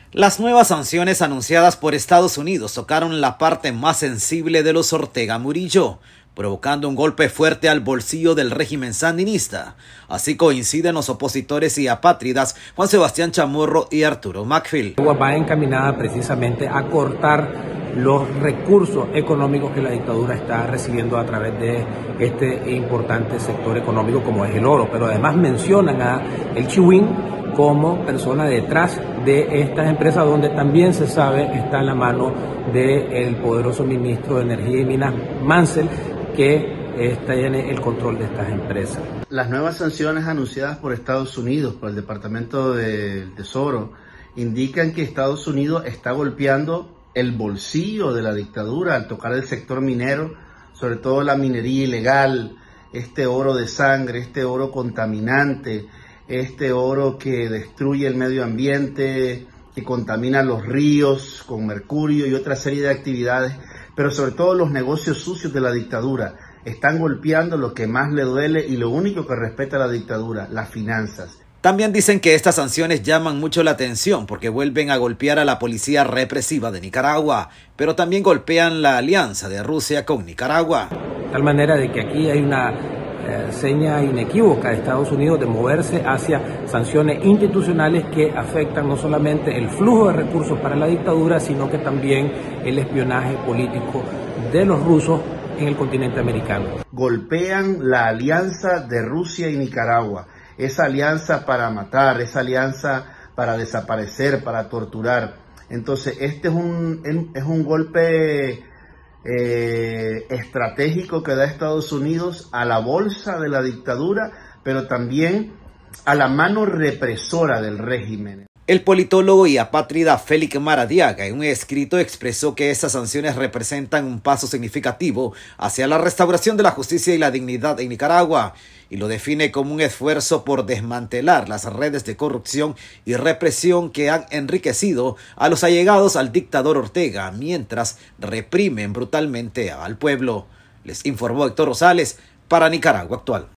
Las nuevas sanciones anunciadas por Estados Unidos tocaron la parte más sensible de los Ortega Murillo, provocando un golpe fuerte al bolsillo del régimen sandinista. Así coinciden los opositores y apátridas Juan Sebastián Chamorro y Arturo Macfield. Va encaminada precisamente a cortar los recursos económicos que la dictadura está recibiendo a través de este importante sector económico como es el oro, pero además mencionan a el Chiwin como persona detrás de estas empresas, donde también se sabe está en la mano del poderoso ministro de Energía y Minas, Mansell, que tiene el control de estas empresas. Las nuevas sanciones anunciadas por Estados Unidos, por el Departamento del Tesoro, indican que Estados Unidos está golpeando el bolsillo de la dictadura al tocar el sector minero, sobre todo la minería ilegal, este oro de sangre, este oro contaminante, este oro que destruye el medio ambiente, que contamina los ríos con mercurio y otra serie de actividades, pero sobre todo los negocios sucios de la dictadura están golpeando lo que más le duele y lo único que respeta a la dictadura, las finanzas. También dicen que estas sanciones llaman mucho la atención porque vuelven a golpear a la policía represiva de Nicaragua, pero también golpean la alianza de Rusia con Nicaragua. De tal manera de que aquí hay una seña inequívoca de Estados Unidos de moverse hacia sanciones institucionales que afectan no solamente el flujo de recursos para la dictadura, sino que también el espionaje político de los rusos en el continente americano. Golpean la alianza de Rusia y Nicaragua, esa alianza para matar, esa alianza para desaparecer, para torturar. Entonces este es un golpe estratégico que da Estados Unidos a la bolsa de la dictadura, pero también a la mano represora del régimen. El politólogo y apátrida Félix Maradiaga en un escrito expresó que estas sanciones representan un paso significativo hacia la restauración de la justicia y la dignidad en Nicaragua y lo define como un esfuerzo por desmantelar las redes de corrupción y represión que han enriquecido a los allegados al dictador Ortega mientras reprimen brutalmente al pueblo. Les informó Héctor Rosales para Nicaragua Actual.